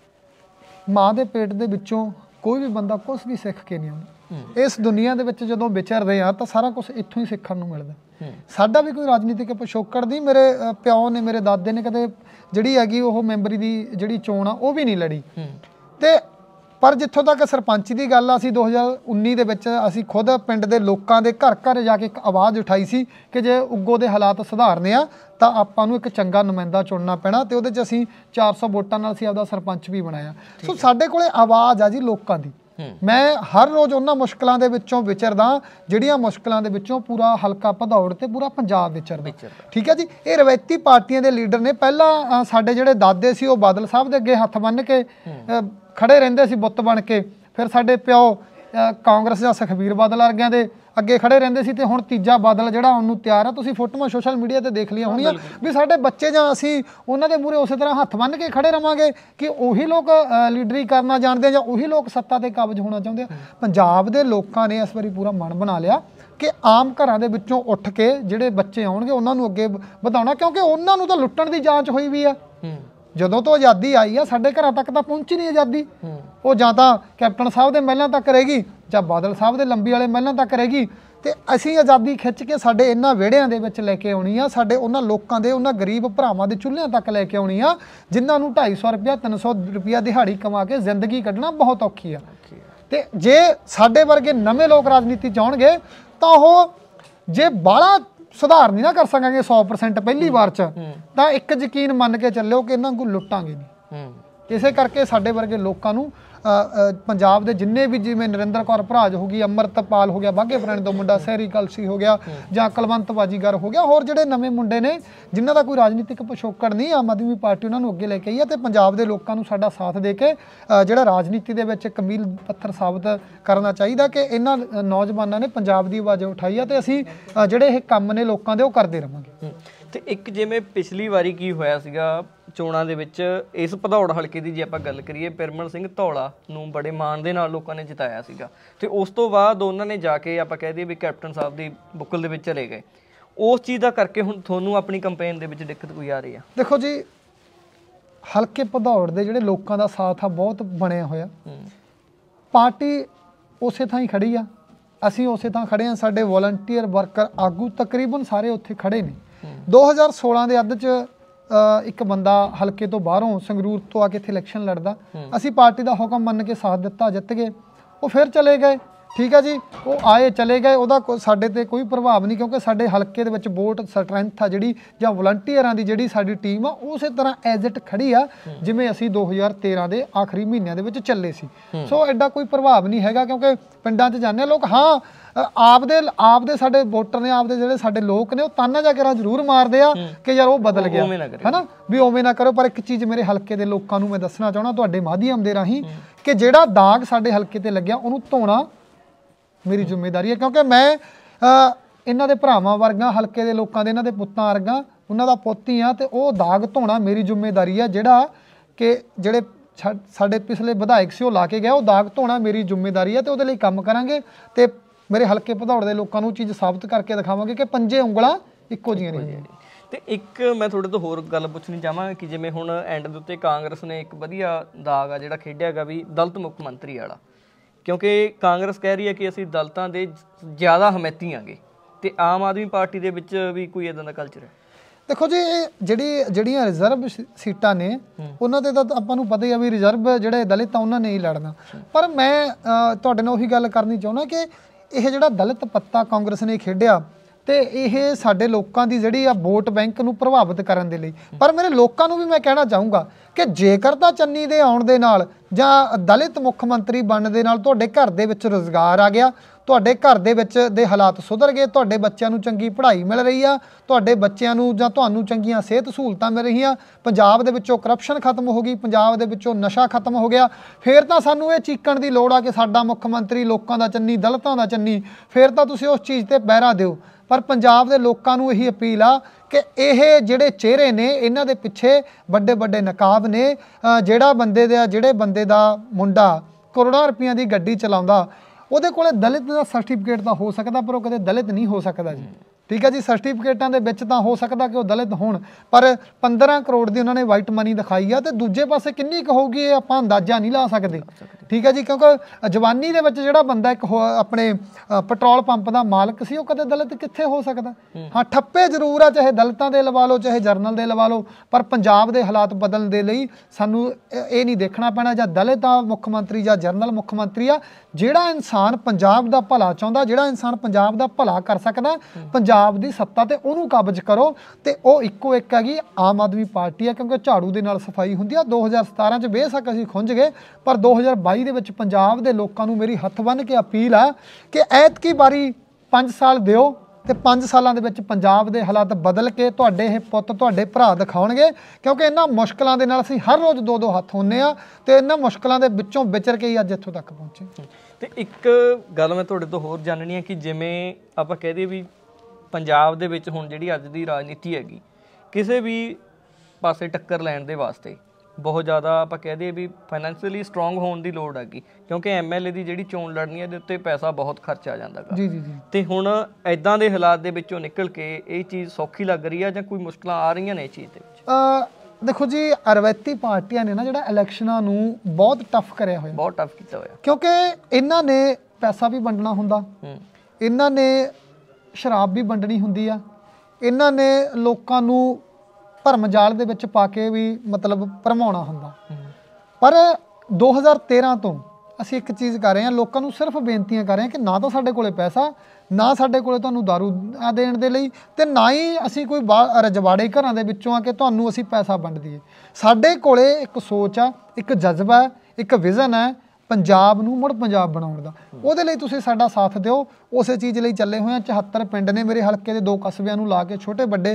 ਮਾਂ ਦੇ ਪੇਟ ਦੇ ਵਿੱਚੋਂ ਕੋਈ ਵੀ ਬੰਦਾ ਕੁਝ ਵੀ ਸਿੱਖ ਕੇ ਨਹੀਂ ਆਉਂਦਾ। ਇਸ ਦੁਨੀਆ ਦੇ ਵਿੱਚ ਜਦੋਂ ਵਿਚਰਦੇ ਆ ਤਾਂ ਸਾਰਾ ਕੁਝ ਇੱਥੋਂ ਹੀ ਸਿੱਖਣ ਨੂੰ ਮਿਲਦਾ। ਸਾਡਾ ਵੀ ਕੋਈ ਰਾਜਨੀਤਿਕ ਪਿਛੋਕੜ ਨਹੀਂ, ਮੇਰੇ ਪਿਓ ਨੇ ਮੇਰੇ ਦਾਦੇ ਨੇ ਕਦੇ ਜਿਹੜੀ ਹੈਗੀ ਉਹ ਮੈਂਬਰੀ ਦੀ ਜਿਹੜੀ ਚੋਣ ਆ ਉਹ ਵੀ ਨਹੀਂ ਲੜੀ। ਤੇ ਪਰ ਜਿੱਥੋਂ ਤੱਕ ਸਰਪੰਚ ਦੀ ਗੱਲ ਆ, ਅਸੀਂ ਦੋ ਹਜ਼ਾਰ ਉੱਨੀ ਦੇ ਵਿੱਚ ਅਸੀਂ ਖੁਦ ਪਿੰਡ ਦੇ ਲੋਕਾਂ ਦੇ ਘਰ ਘਰ ਜਾ ਕੇ ਇੱਕ ਆਵਾਜ਼ ਉਠਾਈ ਸੀ ਕਿ ਜੇ ਉੱਗੋ ਦੇ ਹਾਲਾਤ ਸੁਧਾਰਨੇ ਆ ਤਾਂ ਆਪਾਂ ਨੂੰ ਇੱਕ ਚੰਗਾ ਨੁਮਾਇੰਦਾ ਚੁਣਨਾ ਪੈਣਾ, ਤੇ ਉਹਦੇ 'ਚ ਅਸੀਂ ਚਾਰ ਸੌ ਵੋਟਾਂ ਨਾਲ ਅਸੀਂ ਆਪਦਾ ਸਰਪੰਚ ਵੀ ਬਣਾਇਆ। ਸੋ ਸਾਡੇ ਕੋਲੇ ਆਵਾਜ਼ ਆ ਜੀ ਲੋਕਾਂ ਦੀ। ਮੈਂ ਹਰ ਰੋਜ਼ ਉਹਨਾਂ ਮੁਸ਼ਕਲਾਂ ਦੇ ਵਿੱਚੋਂ ਵਿਚਰਦਾ ਜਿਹੜੀਆਂ ਮੁਸ਼ਕਲਾਂ ਦੇ ਵਿੱਚੋਂ ਪੂਰਾ ਹਲਕਾ ਭਦੌੜ ਤੇ ਪੂਰਾ ਪੰਜਾਬ ਵਿਚਰਦਾ। ਠੀਕ ਹੈ ਜੀ, ਇਹ ਰਵਾਇਤੀ ਪਾਰਟੀਆਂ ਦੇ ਲੀਡਰ ਨੇ। ਪਹਿਲਾਂ ਸਾਡੇ ਜਿਹੜੇ ਦਾਦੇ ਸੀ ਉਹ ਬਾਦਲ ਸਾਹਿਬ ਦੇ ਅੱਗੇ ਹੱਥ ਬੰਨ੍ਹ ਕੇ ਖੜੇ ਰਹਿੰਦੇ ਸੀ ਬੁੱਤ ਬਣ ਕੇ, ਫਿਰ ਸਾਡੇ ਪਿਓ ਕਾਂਗਰਸ ਜਾਂ ਸੁਖਬੀਰ ਬਾਦਲ ਵਰਗਿਆਂ ਦੇ ਅੱਗੇ ਖੜੇ ਰਹਿੰਦੇ ਸੀ, ਤੇ ਹੁਣ ਤੀਜਾ ਬਾਦਲ ਜਿਹੜਾ ਆਉਣ ਨੂੰ ਤਿਆਰ ਆ। ਤੁਸੀਂ ਫੋਟੋਆਂ ਸੋਸ਼ਲ ਮੀਡੀਆ ਤੇ ਦੇਖ ਲਈਆਂ ਹੋਣੀਆਂ ਵੀ ਸਾਡੇ ਬੱਚੇ ਜਾਂ ਅਸੀਂ ਉਹਨਾਂ ਦੇ ਮੂਹਰੇ ਉਸੇ ਤਰ੍ਹਾਂ ਹੱਥ ਬੰਨ੍ਹ ਕੇ ਖੜੇ ਰਵਾਂਗੇ ਕਿ ਉਹੀ ਲੋਕ ਲੀਡਰੀ ਕਰਨਾ ਜਾਣਦੇ ਆ ਜਾਂ ਉਹੀ ਲੋਕ ਸੱਤਾ ਤੇ ਕਾਬਜ਼ ਹੋਣਾ ਚਾਹੁੰਦੇ ਆ। ਪੰਜਾਬ ਦੇ ਲੋਕਾਂ ਨੇ ਇਸ ਵਾਰੀ ਪੂਰਾ ਮਨ ਬਣਾ ਲਿਆ ਕਿ ਆਮ ਘਰਾਂ ਦੇ ਵਿੱਚੋਂ ਉੱਠ ਕੇ ਜਿਹੜੇ ਬੱਚੇ ਆਉਣਗੇ ਉਹਨਾਂ ਨੂੰ ਅੱਗੇ ਵਧਾਉਣਾ, ਕਿਉਂਕਿ ਉਹਨਾਂ ਨੂੰ ਤਾਂ ਲੁੱਟਣ ਦੀ ਜਾਂਚ ਹੋਈ ਵੀ ਆ। ਜਦੋਂ ਤੋਂ ਆਜ਼ਾਦੀ ਆਈ ਆ ਸਾਡੇ ਘਰਾਂ ਤੱਕ ਤਾਂ ਪਹੁੰਚੀ ਨਹੀਂ ਆਜ਼ਾਦੀ। ਉਹ ਜਾਂ ਤਾਂ ਕੈਪਟਨ ਸਾਹਿਬ ਦੇ ਮਹਿਲਾਂ ਤੱਕ ਰਹੇਗੀ ਜਾਂ ਬਾਦਲ ਸਾਹਿਬ ਦੇ ਲੰਬੀ ਵਾਲੇ ਮਹਿਲਾਂ ਤੱਕ ਰਹੇਗੀ। ਤੇ ਅਸੀਂ ਆਜ਼ਾਦੀ ਖਿੱਚ ਕੇ ਸਾਡੇ ਇਹਨਾਂ ਵਿਹੜਿਆਂ ਦੇ ਵਿੱਚ ਲੈ ਕੇ ਆਉਣੀ ਆ, ਸਾਡੇ ਉਹਨਾਂ ਲੋਕਾਂ ਦੇ ਉਹਨਾਂ ਗਰੀਬ ਭਰਾਵਾਂ ਦੇ ਚੁੱਲ੍ਹਿਆਂ ਤੱਕ ਲੈ ਕੇ ਆਉਣੀ ਆ ਜਿਨ੍ਹਾਂ ਨੂੰ ਢਾਈ ਸੌ ਰੁਪਇਆ ਤਿੰਨ ਸੌ ਰੁਪਇਆ ਦਿਹਾੜੀ ਕਮਾ ਕੇ ਜ਼ਿੰਦਗੀ ਕੱਢਣਾ ਬਹੁਤ ਔਖੀ ਆ। ਤੇ ਜੇ ਸਾਡੇ ਵਰਗੇ ਨਵੇਂ ਲੋਕ ਰਾਜਨੀਤੀ ਚਾਹੁੰਗੇ ਤਾਂ ਉਹ ਜੇ ਬਾਹਲਾ ਸੁਧਾਰ ਨਹੀਂ ਨਾ ਕਰ ਸਕਾਂਗੇ ਸੌ ਪਰਸੈਂਟ ਪਹਿਲੀ ਵਾਰ 'ਚ, ਤਾਂ ਇੱਕ ਯਕੀਨ ਮੰਨ ਕੇ ਚੱਲਿਓ ਕਿ ਇਹਨਾਂ ਕੋਲ ਲੁੱਟਾਂਗੇ ਨਹੀਂ। ਇਸੇ ਕਰਕੇ ਸਾਡੇ ਵਰਗੇ ਲੋਕਾਂ ਨੂੰ ਪੰਜਾਬ ਦੇ ਜਿੰਨੇ ਵੀ, ਜਿਵੇਂ ਨਰਿੰਦਰ ਕੌਰ ਭਰਾਜ ਹੋ ਗਈ, ਅੰਮ੍ਰਿਤਪਾਲ ਹੋ ਗਿਆ, ਬਾਘੇ ਪੁਰਾਣੇ ਤੋਂ ਮੁੰਡਾ ਸਹਿਰੀ ਕਲਸੀ ਹੋ ਗਿਆ, ਜਾਂ ਕੁਲਵੰਤ ਬਾਜੀਗਰ ਹੋ ਗਿਆ, ਹੋਰ ਜਿਹੜੇ ਨਵੇਂ ਮੁੰਡੇ ਨੇ ਜਿਨ੍ਹਾਂ ਦਾ ਕੋਈ ਰਾਜਨੀਤਿਕ ਪਿਛੋਕੜ ਨਹੀਂ, ਆਮ ਆਦਮੀ ਪਾਰਟੀ ਉਹਨਾਂ ਨੂੰ ਅੱਗੇ ਲੈ ਕੇ ਆਈ ਹੈ। ਤੇ ਪੰਜਾਬ ਦੇ ਲੋਕਾਂ ਨੂੰ ਸਾਡਾ ਸਾਥ ਦੇ ਕੇ ਜਿਹੜਾ ਰਾਜਨੀਤੀ ਦੇ ਵਿੱਚ ਇੱਕ ਮੀਲ ਪੱਥਰ ਸਾਬਤ ਕਰਨਾ ਚਾਹੀਦਾ ਕਿ ਇਹਨਾਂ ਨੌਜਵਾਨਾਂ ਨੇ ਪੰਜਾਬ ਦੀ ਆਵਾਜ਼ ਉਠਾਈ ਆ, ਤੇ ਅਸੀਂ ਜਿਹੜੇ ਇਹ ਕੰਮ ਨੇ ਲੋਕਾਂ ਦੇ ਉਹ ਕਰਦੇ ਰਹਾਂਗੇ। ਤੇ ਇੱਕ ਜਿਵੇਂ ਪਿਛਲੀ ਵਾਰੀ ਕੀ ਹੋਇਆ ਸੀਗਾ ਚੋਣਾਂ ਦੇ ਵਿੱਚ, ਇਸ ਭਦੌੜ ਹਲਕੇ ਦੀ ਜੇ ਆਪਾਂ ਗੱਲ ਕਰੀਏ, ਪਿਰਮਲ ਸਿੰਘ ਧੌਲਾ ਨੂੰ ਬੜੇ ਮਾਣ ਦੇ ਨਾਲ ਲੋਕਾਂ ਨੇ ਜਿਤਾਇਆ ਸੀਗਾ, ਤੇ ਉਸ ਤੋਂ ਬਾਅਦ ਉਹਨਾਂ ਨੇ ਜਾ ਕੇ ਆਪਾਂ ਕਹਿ ਦਈਏ ਵੀ ਕੈਪਟਨ ਸਾਹਿਬ ਦੀ ਬੁੱਕਲ ਦੇ ਵਿੱਚ ਚਲੇ ਗਏ। ਉਸ ਚੀਜ਼ ਦਾ ਕਰਕੇ ਹੁਣ ਤੁਹਾਨੂੰ ਆਪਣੀ ਕੰਪੇਨ ਦੇ ਵਿੱਚ ਦਿੱਕਤ ਕੋਈ ਆ ਰਹੀ ਆ? ਦੇਖੋ ਜੀ, ਹਲਕੇ ਭਦੌੜ ਦੇ ਜਿਹੜੇ ਲੋਕਾਂ ਦਾ ਸਾਥ ਆ ਬਹੁਤ ਬਣਿਆ ਹੋਇਆ। ਪਾਰਟੀ ਉਸੇ ਥਾਂ ਹੀ ਖੜੀ ਆ, ਅਸੀਂ ਉਸੇ ਥਾਂ ਖੜੇ ਆ, ਸਾਡੇ ਵੋਲੰਟੀਅਰ ਵਰਕਰ ਆਗੂ ਤਕਰੀਬਨ ਸਾਰੇ ਉੱਥੇ ਖੜੇ ਨੇ। ਦੋ ਹਜ਼ਾਰ ਸੋਲਾਂ ਦੇ ਅੱਧ 'ਚ ਇੱਕ ਬੰਦਾ ਹਲਕੇ ਤੋਂ ਬਾਹਰੋਂ ਸੰਗਰੂਰ ਤੋਂ ਆ ਕੇ ਇੱਥੇ ਇਲੈਕਸ਼ਨ ਲੜਦਾ, ਅਸੀਂ ਪਾਰਟੀ ਦਾ ਹੁਕਮ ਮੰਨ ਕੇ ਸਾਥ ਦਿੱਤਾ, ਜਿੱਤ ਗਏ। ਉਹ ਫਿਰ ਚਲੇ ਗਏ, ਠੀਕ ਹੈ ਜੀ, ਉਹ ਆਏ ਚਲੇ ਗਏ, ਉਹਦਾ ਸਾਡੇ ਤੇ ਕੋਈ ਪ੍ਰਭਾਵ ਨਹੀਂ, ਕਿਉਂਕਿ ਸਾਡੇ ਹਲਕੇ ਦੇ ਵਿੱਚ ਵੋਟ ਸਟਰੈਂਥ ਆ ਜਿਹੜੀ ਜਾਂ ਵਲੰਟੀਅਰਾਂ ਦੀ ਜਿਹੜੀ ਸਾਡੀ ਟੀਮ ਆ ਉਸੇ ਤਰ੍ਹਾਂ ਐਜ਼ ਇਟ ਖੜੀ ਆ ਜਿਵੇਂ ਅਸੀਂ ਦੋ ਹਜ਼ਾਰ ਤੇਰਾਂ ਦੇ ਆਖਰੀ ਮਹੀਨਿਆਂ ਦੇ ਵਿੱਚ ਚੱਲੇ ਸੀ। ਸੋ ਐਡਾ ਕੋਈ ਪ੍ਰਭਾਵ ਨਹੀਂ ਹੈਗਾ, ਕਿਉਂਕਿ ਪਿੰਡਾਂ 'ਚ ਜਾਂਦੇ ਲੋਕ, ਹਾਂ ਆਪਦੇ ਆਪਦੇ ਸਾਡੇ ਵੋਟਰ ਨੇ, ਆਪਦੇ ਜਿਹੜੇ ਸਾਡੇ ਲੋਕ ਨੇ ਉਹ ਤਾਨਾ ਜਾ ਕੇ ਜ਼ਰੂਰ ਮਾਰਦੇ ਆ ਕਿ ਯਾਰ ਉਹ ਬਦਲ ਗਿਆ, ਹੈ ਨਾ, ਵੀ ਉਵੇਂ ਨਾ ਕਰੋ। ਪਰ ਇੱਕ ਚੀਜ਼ ਮੇਰੇ ਹਲਕੇ ਦੇ ਲੋਕਾਂ ਨੂੰ ਮੈਂ ਦੱਸਣਾ ਚਾਹੁੰਦਾ ਤੁਹਾਡੇ ਮਾਧਿਅਮ ਦੇ ਰਾਹੀਂ ਕਿ ਜਿਹੜਾ ਦਾਗ ਸਾਡੇ ਹਲਕੇ ਤੇ ਲੱਗਿਆ ਉਹਨੂੰ ਧੋਣਾ ਮੇਰੀ ਜ਼ਿੰਮੇਵਾਰੀ ਹੈ, ਕਿਉਂਕਿ ਮੈਂ ਇਹਨਾਂ ਦੇ ਭਰਾਵਾਂ ਵਰਗਾ, ਹਲਕੇ ਦੇ ਲੋਕਾਂ ਦੇ, ਇਹਨਾਂ ਦੇ ਪੁੱਤਾਂ ਵਰਗਾ, ਉਹਨਾਂ ਦਾ ਪੁੱਤ ਹੀ ਆ, ਤੇ ਉਹ ਦਾਗ ਧੋਣਾ ਮੇਰੀ ਜ਼ਿੰਮੇਵਾਰੀ ਆ। ਜਿਹੜਾ ਕਿ ਜਿਹੜੇ ਸਾਡੇ ਪਿਛਲੇ ਵਿਧਾਇਕ ਸੀ ਉਹ ਲਾ ਕੇ ਗਿਆ, ਉਹ ਦਾਗ ਧੋਣਾ ਮੇਰੀ ਜ਼ਿੰਮੇਵਾਰੀ ਆ, ਤੇ ਉਹਦੇ ਲਈ ਕੰਮ ਕਰਾਂਗੇ। ਤੇ ਮੇਰੇ ਹਲਕੇ ਭਦੌੜ ਦੇ ਲੋਕਾਂ ਨੂੰ ਚੀਜ਼ ਸਾਬਤ ਕਰਕੇ ਦਿਖਾਵਾਂਗੇ ਕਿ ਪੰਜੇ ਉਂਗਲਾਂ ਇੱਕੋ ਜਿਹੀਆਂ ਨਹੀਂ। ਤੇ ਇੱਕ ਮੈਂ ਤੁਹਾਡੇ ਤੋਂ ਹੋਰ ਗੱਲ ਪੁੱਛਣੀ ਚਾਹਾਂਗਾ ਕਿ ਜਿਵੇਂ ਹੁਣ ਐਂਡ ਦੇ ਉੱਤੇ ਕਾਂਗਰਸ ਨੇ ਇੱਕ ਵਧੀਆ ਦਾਗ ਆ ਜਿਹੜਾ ਖੇਡਿਆ ਹੈਗਾ ਵੀ ਦਲਿਤ ਮੁੱਖ ਮੰਤਰੀ ਵਾਲਾ, ਕਿਉਂਕਿ ਕਾਂਗਰਸ ਕਹਿ ਰਹੀ ਹੈ ਕਿ ਅਸੀਂ ਦਲਿਤਾਂ ਦੇ ਜ਼ਿਆਦਾ ਹਮੈਤੀ ਆਂਗੇ, ਤੇ ਆਮ ਆਦਮੀ ਪਾਰਟੀ ਦੇ ਵਿੱਚ ਵੀ ਕੋਈ ਇਦਾਂ ਦਾ ਕਲਚਰ ਹੈ? ਦੇਖੋ ਜੀ, ਇਹ ਜਿਹੜੀ ਜਿਹੜੀਆਂ ਰਿਜ਼ਰਵ ਸੀਟਾਂ ਨੇ ਉਹਨਾਂ ਤੇ ਤਾਂ ਆਪਾਂ ਨੂੰ ਪਤਾ ਹੀ ਆ ਵੀ ਰਿਜ਼ਰਵ ਜਿਹੜੇ ਦਲਿਤ ਆ ਉਹਨਾਂ ਨੇ ਹੀ ਲੜਨਾ। ਪਰ ਮੈਂ ਤੁਹਾਡੇ ਨਾਲ ਉਹੀ ਗੱਲ ਕਰਨੀ ਚਾਹੁੰਦਾ ਕਿ ਇਹ ਜਿਹੜਾ ਦਲਿਤ ਪੱਤਾ ਕਾਂਗਰਸ ਨੇ ਖੇਡਿਆ, ਤੇ ਇਹ ਸਾਡੇ ਲੋਕਾਂ ਦੀ ਜਿਹੜੀ ਆ ਵੋਟ ਬੈਂਕ ਨੂੰ ਪ੍ਰਭਾਵਿਤ ਕਰਨ ਦੇ ਲਈ। ਪਰ ਮੇਰੇ ਲੋਕਾਂ ਨੂੰ ਵੀ ਮੈਂ ਕਹਿਣਾ ਚਾਹੂੰਗਾ ਕਿ ਜੇਕਰ ਤਾਂ ਚੰਨੀ ਦੇ ਆਉਣ ਦੇ ਨਾਲ ਜਾਂ ਦਲਿਤ ਮੁੱਖ ਮੰਤਰੀ ਬਣਨ ਦੇ ਨਾਲ ਤੁਹਾਡੇ ਘਰ ਦੇ ਵਿੱਚ ਰੁਜ਼ਗਾਰ ਆ ਗਿਆ, ਤੁਹਾਡੇ ਘਰ ਦੇ ਵਿੱਚ ਦੇ ਹਾਲਾਤ ਸੁਧਰ ਗਏ, ਤੁਹਾਡੇ ਬੱਚਿਆਂ ਨੂੰ ਚੰਗੀ ਪੜ੍ਹਾਈ ਮਿਲ ਰਹੀ ਆ, ਤੁਹਾਡੇ ਬੱਚਿਆਂ ਨੂੰ ਜਾਂ ਤੁਹਾਨੂੰ ਚੰਗੀਆਂ ਸਿਹਤ ਸਹੂਲਤਾਂ ਮਿਲ ਰਹੀਆਂ, ਪੰਜਾਬ ਦੇ ਵਿੱਚੋਂ ਕਰਪਸ਼ਨ ਖਤਮ ਹੋ ਗਈ, ਪੰਜਾਬ ਦੇ ਵਿੱਚੋਂ ਨਸ਼ਾ ਖਤਮ ਹੋ ਗਿਆ, ਫਿਰ ਤਾਂ ਸਾਨੂੰ ਇਹ ਚੀਕਣ ਦੀ ਲੋੜ ਆ ਕਿ ਸਾਡਾ ਮੁੱਖ ਮੰਤਰੀ ਲੋਕਾਂ ਦਾ ਚੰਨੀ, ਦਲਿਤਾਂ ਦਾ ਚੰਨੀ। ਫਿਰ ਤਾਂ ਤੁਸੀਂ ਉਸ ਚੀਜ਼ ਤੇ ਪਹਿਰਾ ਦਿਓ। ਪਰ ਪੰਜਾਬ ਦੇ ਲੋਕਾਂ ਨੂੰ ਇਹੀ ਅਪੀਲ ਆ ਕਿ ਇਹ ਜਿਹੜੇ ਚਿਹਰੇ ਨੇ ਇਹਨਾਂ ਦੇ ਪਿੱਛੇ ਵੱਡੇ ਵੱਡੇ ਨਕਾਬ ਨੇ। ਜਿਹੜਾ ਬੰਦੇ ਦਾ ਜਿਹੜੇ ਬੰਦੇ ਦਾ ਮੁੰਡਾ ਕਰੋੜਾਂ ਰੁਪਈਆਂ ਦੀ ਗੱਡੀ ਚਲਾਉਂਦਾ, ਉਹਦੇ ਕੋਲੇ ਦਲਿਤ ਦਾ ਸਰਟੀਫਿਕੇਟ ਤਾਂ ਹੋ ਸਕਦਾ, ਪਰ ਉਹ ਕਦੇ ਦਲਿਤ ਨਹੀਂ ਹੋ ਸਕਦਾ ਜੀ। ਠੀਕ ਹੈ ਜੀ, ਸਰਟੀਫਿਕੇਟਾਂ ਦੇ ਵਿੱਚ ਤਾਂ ਹੋ ਸਕਦਾ ਕਿ ਉਹ ਦਲਿਤ ਹੋਣ, ਪਰ ਪੰਦਰਾਂ ਕਰੋੜ ਦੀ ਉਹਨਾਂ ਨੇ ਵਾਈਟ ਮਨੀ ਦਿਖਾਈ ਆ, ਤੇ ਦੂਜੇ ਪਾਸੇ ਕਿੰਨੀ ਕੁ ਹੋਊਗੀ ਇਹ ਆਪਾਂ ਅੰਦਾਜ਼ਾ ਨਹੀਂ ਲਾ ਸਕਦੇ। ਠੀਕ ਹੈ ਜੀ, ਕਿਉਂਕਿ ਜਵਾਨੀ ਦੇ ਵਿੱਚ ਜਿਹੜਾ ਬੰਦਾ ਇੱਕ ਆਪਣੇ ਪੈਟਰੋਲ ਪੰਪ ਦਾ ਮਾਲਕ ਸੀ, ਉਹ ਕਦੇ ਦਲਿਤ ਕਿੱਥੇ ਹੋ ਸਕਦਾ। ਹਾਂ, ਠੱਪੇ ਜ਼ਰੂਰ ਆ, ਚਾਹੇ ਦਲਿਤਾਂ ਦੇ ਲਵਾ ਲਓ ਚਾਹੇ ਜਰਨਲ ਦੇ ਲਵਾ ਲਓ, ਪਰ ਪੰਜਾਬ ਦੇ ਹਾਲਾਤ ਬਦਲਣ ਦੇ ਲਈ ਸਾਨੂੰ ਇਹ ਨਹੀਂ ਦੇਖਣਾ ਪੈਣਾ ਜਾਂ ਦਲਿਤ ਆ ਮੁੱਖ ਮੰਤਰੀ ਜਾਂ ਜਰਨਲ ਮੁੱਖ ਮੰਤਰੀ ਆ। ਜਿਹੜਾ ਇਨਸਾਨ ਪੰਜਾਬ ਦਾ ਭਲਾ ਚਾਹੁੰਦਾ, ਜਿਹੜਾ ਇਨਸਾਨ ਪੰਜਾਬ ਦਾ ਭਲਾ ਕਰ ਸਕਦਾ, ਪੰਜਾਬ ਦੀ ਸੱਤਾ ਤੇ ਉਹਨੂੰ ਕਬਜ਼ ਕਰੋ। ਤੇ ਉਹ ਇੱਕੋ ਇੱਕ ਹੈਗੀ ਆਮ ਆਦਮੀ ਪਾਰਟੀ ਆ, ਕਿਉਂਕਿ ਝਾੜੂ ਦੇ ਨਾਲ ਸਫਾਈ ਹੁੰਦੀ ਆ। ਦੋ ਹਜ਼ਾਰ ਸਤਾਰਾਂ 'ਚ ਬੇਸ਼ੱਕ ਅਸੀਂ ਖੁੰਝ ਗਏ, ਪਰ ਦੋ ਹਜ਼ਾਰ ਬਾਈ ਦੇ ਵਿੱਚ ਪੰਜਾਬ ਦੇ ਲੋਕਾਂ ਨੂੰ ਮੇਰੀ ਹੱਥ ਬੰਨ੍ਹ ਕੇ ਅਪੀਲ ਆ ਕਿ ਐਤਕੀ ਵਾਰੀ ਪੰਜ ਸਾਲ ਦਿਓ, ਤੇ ਪੰਜ ਸਾਲਾਂ ਦੇ ਵਿੱਚ ਪੰਜਾਬ ਦੇ ਹਾਲਾਤ ਬਦਲ ਕੇ ਤੁਹਾਡੇ ਇਹ ਪੁੱਤ ਤੁਹਾਡੇ ਭਰਾ ਦਿਖਾਉਣਗੇ। ਕਿਉਂਕਿ ਇਹਨਾਂ ਮੁਸ਼ਕਲਾਂ ਦੇ ਨਾਲ ਅਸੀਂ ਹਰ ਰੋਜ਼ ਦੋ ਦੋ ਹੱਥ ਹੁੰਨੇ ਆ, ਤੇ ਇਹਨਾਂ ਮੁਸ਼ਕਲਾਂ ਦੇ ਵਿੱਚੋਂ ਵਿਚਰ ਕੇ ਹੀ ਅੱਜ ਇੱਥੋਂ ਤੱਕ ਪਹੁੰਚੇ। ਤੇ ਇੱਕ ਗੱਲ ਮੈਂ ਤੁਹਾਡੇ ਤੋਂ ਹੋਰ ਜਾਣਨੀ ਹੈ ਕਿ ਜਿਵੇਂ ਆਪਾਂ ਕਹਿ ਦਈਏ ਵੀ ਪੰਜਾਬ ਦੇ ਵਿੱਚ ਹੁਣ ਜਿਹੜੀ ਅੱਜ ਦੀ ਰਾਜਨੀਤੀ ਹੈਗੀ, ਕਿਸੇ ਵੀ ਪਾਸੇ ਟੱਕਰ ਲੈਣ ਦੇ ਵਾਸਤੇ ਬਹੁਤ ਜ਼ਿਆਦਾ ਆਪਾਂ ਕਹਿ ਦਈਏ ਵੀ ਫਾਈਨੈਂਸ਼ੀਅਲੀ ਸਟਰੋਂਗ ਹੋਣ ਦੀ ਲੋੜ ਹੈਗੀ, ਕਿਉਂਕਿ ਐਮ ਐਲ ਏ ਦੀ ਜਿਹੜੀ ਚੋਣ ਲੜਨੀ ਹੈ ਇਹਦੇ ਉੱਤੇ ਪੈਸਾ ਬਹੁਤ ਖਰਚਾ ਜਾਂਦਾ ਗਾ। ਜੀ ਜੀ ਜੀ। ਤੇ ਹੁਣ ਐਦਾਂ ਦੇ ਹਾਲਾਤ ਦੇ ਵਿੱਚੋਂ ਨਿਕਲ ਕੇ ਇਹ ਚੀਜ਼ ਸੌਖੀ ਲੱਗ ਰਹੀ ਹੈ ਜਾਂ ਕੋਈ ਮੁਸ਼ਕਲਾਂ ਆ ਰਹੀਆਂ ਨੇ ਇਸ ਚੀਜ਼ ਦੇ ਵਿੱਚ? ਦੇਖੋ ਜੀ, ਰਵਾਇਤੀ ਪਾਰਟੀਆਂ ਨੇ ਨਾ ਜਿਹੜਾ ਇਲੈਕਸ਼ਨਾਂ ਨੂੰ ਬਹੁਤ ਟਫ ਕਰਿਆ ਹੋਇਆ, ਬਹੁਤ ਟਫ ਕੀਤਾ ਹੋਇਆ, ਕਿਉਂਕਿ ਇਹਨਾਂ ਨੇ ਪੈਸਾ ਵੀ ਵੰਡਣਾ ਹੁੰਦਾ, ਇਹਨਾਂ ਨੇ ਸ਼ਰਾਬ ਵੀ ਵੰਡਣੀ ਹੁੰਦੀ ਆ, ਇਹਨਾਂ ਨੇ ਲੋਕਾਂ ਨੂੰ ਭਰਮ ਜਾਲ ਦੇ ਵਿੱਚ ਪਾ ਕੇ ਵੀ ਮਤਲਬ ਭਰਮਾਉਣਾ ਹੁੰਦਾ। ਪਰ ਦੋ ਹਜ਼ਾਰ ਤੇਰਾਂ ਤੋਂ ਅਸੀਂ ਇੱਕ ਚੀਜ਼ ਕਰ ਰਹੇ ਹਾਂ, ਲੋਕਾਂ ਨੂੰ ਸਿਰਫ ਬੇਨਤੀਆਂ ਕਰ ਰਹੇ ਹਾਂ ਕਿ ਨਾ ਤਾਂ ਸਾਡੇ ਕੋਲੇ ਪੈਸਾ, ਨਾ ਸਾਡੇ ਕੋਲੇ ਤੁਹਾਨੂੰ ਦਾਰੂ ਦੇਣ ਦੇ ਲਈ, ਤੇ ਨਾ ਹੀ ਅਸੀਂ ਕੋਈ ਰਜਵਾੜੇ ਘਰਾਂ ਦੇ ਵਿੱਚੋਂ ਆ ਕਿ ਤੁਹਾਨੂੰ ਅਸੀਂ ਪੈਸਾ ਵੰਡ ਦਈਏ। ਸਾਡੇ ਕੋਲੇ ਇੱਕ ਸੋਚ ਆ, ਇੱਕ ਜਜ਼ਬਾ ਹੈ, ਇੱਕ ਵਿਜ਼ਨ ਹੈ ਪੰਜਾਬ ਨੂੰ ਮੁੜ ਪੰਜਾਬ ਬਣਾਉਣ ਦਾ। ਉਹਦੇ ਲਈ ਤੁਸੀਂ ਸਾਡਾ ਸਾਥ ਦਿਓ, ਉਸੇ ਚੀਜ਼ ਲਈ ਚੱਲੇ ਹੋਏ ਆ। ਚੁਹੱਤਰ ਪਿੰਡ ਨੇ ਮੇਰੇ ਹਲਕੇ ਦੇ, ਦੋ ਕਸਬਿਆਂ ਨੂੰ ਲਾ ਕੇ ਛੋਟੇ ਵੱਡੇ।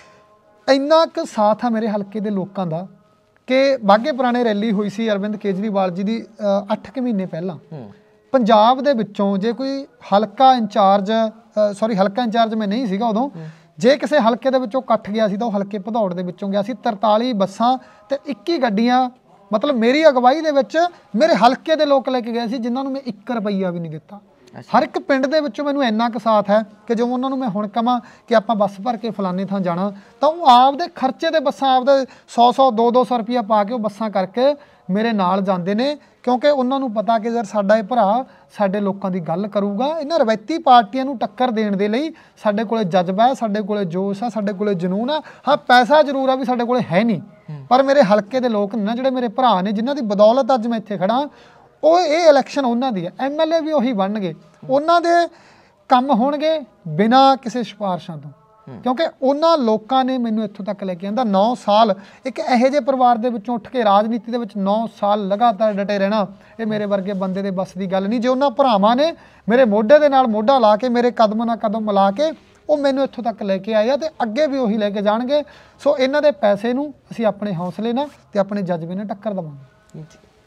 ਇੰਨਾ ਕੁ ਸਾਥ ਆ ਮੇਰੇ ਹਲਕੇ ਦੇ ਲੋਕਾਂ ਦਾ ਕਿ ਬਾਘੇ ਪੁਰਾਣੇ ਰੈਲੀ ਹੋਈ ਸੀ ਅਰਵਿੰਦ ਕੇਜਰੀਵਾਲ ਜੀ ਦੀ ਅੱਠ ਕੁ ਮਹੀਨੇ ਪਹਿਲਾਂ। ਪੰਜਾਬ ਦੇ ਵਿੱਚੋਂ ਜੇ ਕੋਈ ਹਲਕਾ ਇੰਚਾਰਜ, ਸੌਰੀ ਹਲਕਾ ਇੰਚਾਰਜ ਮੈਂ ਨਹੀਂ ਸੀਗਾ ਉਦੋਂ, ਜੇ ਕਿਸੇ ਹਲਕੇ ਦੇ ਵਿੱਚੋਂ ਇਕੱਠ ਗਿਆ ਸੀ ਤਾਂ ਉਹ ਹਲਕੇ ਭਦੌੜ ਦੇ ਵਿੱਚੋਂ ਗਿਆ ਸੀ। ਤਰਤਾਲੀ ਬੱਸਾਂ ਤੇ ਇੱਕੀ ਗੱਡੀਆਂ, ਮਤਲਬ ਮੇਰੀ ਅਗਵਾਈ ਦੇ ਵਿੱਚ ਮੇਰੇ ਹਲਕੇ ਦੇ ਲੋਕ ਲੈ ਕੇ ਗਏ ਸੀ, ਜਿਨ੍ਹਾਂ ਨੂੰ ਮੈਂ ਇੱਕ ਰੁਪਈਆ ਵੀ ਨਹੀਂ ਦਿੱਤਾ। ਹਰ ਇੱਕ ਪਿੰਡ ਦੇ ਵਿੱਚੋਂ ਮੈਨੂੰ ਇੰਨਾ ਕੁ ਸਾਥ ਹੈ ਕਿ ਜੋ ਉਹਨਾਂ ਨੂੰ ਮੈਂ ਹੁਣ ਕਹਾਂ ਕਿ ਆਪਾਂ ਬੱਸ ਭਰ ਕੇ ਫਲਾਣੇ ਥਾਂ ਜਾਣਾ, ਤਾਂ ਉਹ ਆਪਦੇ ਖਰਚੇ ਦੇ ਬੱਸਾਂ ਆਪਦੇ ਸੌ ਸੌ ਦੋ ਦੋ ਸੌ ਰੁਪਈਆ ਪਾ ਕੇ ਉਹ ਬੱਸਾਂ ਕਰਕੇ ਮੇਰੇ ਨਾਲ ਜਾਂਦੇ ਨੇ, ਕਿਉਂਕਿ ਉਹਨਾਂ ਨੂੰ ਪਤਾ ਕਿ ਯਾਰ ਸਾਡਾ ਇਹ ਭਰਾ ਸਾਡੇ ਲੋਕਾਂ ਦੀ ਗੱਲ ਕਰੂਗਾ। ਇਹਨਾਂ ਰਵਾਇਤੀ ਪਾਰਟੀਆਂ ਨੂੰ ਟੱਕਰ ਦੇਣ ਦੇ ਲਈ ਸਾਡੇ ਕੋਲੇ ਜਜ਼ਬਾ ਹੈ, ਸਾਡੇ ਕੋਲੇ ਜੋਸ਼ ਆ, ਸਾਡੇ ਕੋਲੇ ਜਨੂਨ ਆ। ਹਾਂ, ਪੈਸਾ ਜ਼ਰੂਰ ਆ ਵੀ ਸਾਡੇ ਕੋਲੇ ਹੈ ਨਹੀਂ, ਪਰ ਮੇਰੇ ਹਲਕੇ ਦੇ ਲੋਕ ਨੇ ਨਾ, ਜਿਹੜੇ ਮੇਰੇ ਭਰਾ ਨੇ, ਜਿਨ੍ਹਾਂ ਦੀ ਬਦੌਲਤ ਅੱਜ ਮੈਂ ਇੱਥੇ ਖੜਾ, ਉਹ ਇਹ ਇਲੈਕਸ਼ਨ ਉਹਨਾਂ ਦੀ ਹੈ। ਐਮ ਐਲ ਏ ਵੀ ਉਹੀ ਬਣਨਗੇ, ਉਹਨਾਂ ਦੇ ਕੰਮ ਹੋਣਗੇ ਬਿਨਾਂ ਕਿਸੇ ਸਿਫਾਰਸ਼ਾਂ ਤੋਂ, ਕਿਉਂਕਿ ਉਹਨਾਂ ਲੋਕਾਂ ਨੇ ਮੈਨੂੰ ਇੱਥੋਂ ਤੱਕ ਲੈ ਕੇ ਆਂਦਾ। ਨੌ ਸਾਲ ਇੱਕ ਇਹੋ ਜਿਹੇ ਪਰਿਵਾਰ ਦੇ ਵਿੱਚੋਂ ਉੱਠ ਕੇ ਰਾਜਨੀਤੀ ਦੇ ਵਿੱਚ ਨੌ ਸਾਲ ਲਗਾਤਾਰ ਡਟੇ ਰਹਿਣਾ, ਇਹ ਮੇਰੇ ਵਰਗੇ ਬੰਦੇ ਦੇ ਬਸ ਦੀ ਗੱਲ ਨਹੀਂ। ਜੇ ਉਹਨਾਂ ਭਰਾਵਾਂ ਨੇ ਮੇਰੇ ਮੋਢੇ ਦੇ ਨਾਲ ਮੋਢਾ ਲਾ ਕੇ, ਮੇਰੇ ਕਦਮ ਨਾਲ ਕਦਮ ਮਿਲਾ ਕੇ ਉਹ ਮੈਨੂੰ ਇੱਥੋਂ ਤੱਕ ਲੈ ਕੇ ਆਏ ਆ, ਤੇ ਅੱਗੇ ਵੀ ਉਹੀ ਲੈ ਕੇ ਜਾਣਗੇ। ਸੋ ਇਹਨਾਂ ਦੇ ਪੈਸੇ ਨੂੰ ਅਸੀਂ ਆਪਣੇ ਹੌਸਲੇ ਨਾਲ ਤੇ ਆਪਣੇ ਜਜ਼ਬੇ ਨਾਲ ਟੱਕਰ ਦੇਵਾਂਗੇ।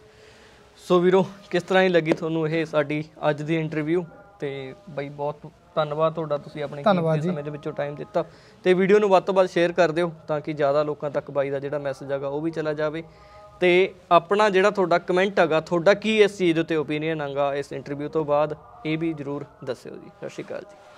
ਸੋ ਵੀਰੋ, ਕਿਸ ਤਰ੍ਹਾਂ ਹੀ ਲੱਗੀ ਤੁਹਾਨੂੰ ਇਹ ਸਾਡੀ ਅੱਜ ਦੀ ਇੰਟਰਵਿਊ? ਤੇ ਬਾਈ ਬਹੁਤ ਧੰਨਵਾਦ ਤੁਹਾਡਾ, ਤੁਸੀਂ ਆਪਣੇ ਕੀਮਤੀ ਸਮੇਂ ਦੇ ਵਿੱਚੋਂ ਟਾਈਮ ਦਿੱਤਾ, ਤੇ ਵੀਡੀਓ ਨੂੰ ਵੱਧ ਤੋਂ ਵੱਧ ਸ਼ੇਅਰ ਕਰ ਦਿਓ ਤਾਂ ਕਿ ਜ਼ਿਆਦਾ ਲੋਕਾਂ ਤੱਕ ਬਾਈ ਦਾ ਜਿਹੜਾ ਮੈਸੇਜ ਹੈਗਾ ਉਹ ਵੀ ਚਲਾ ਜਾਵੇ। ਤੇ ਆਪਣਾ ਜਿਹੜਾ ਤੁਹਾਡਾ ਕਮੈਂਟ ਹੈਗਾ, ਤੁਹਾਡਾ ਕੀ ਇਸ ਚੀਜ਼ ਦੇ ਉੱਤੇ ਓਪੀਨੀਅਨ ਹੈਗਾ ਇਸ ਇੰਟਰਵਿਊ ਤੋਂ ਬਾਅਦ, ਇਹ ਵੀ ਜ਼ਰੂਰ ਦੱਸਿਓ ਜੀ। ਸਤਿ ਸ਼੍ਰੀ ਅਕਾਲ ਜੀ।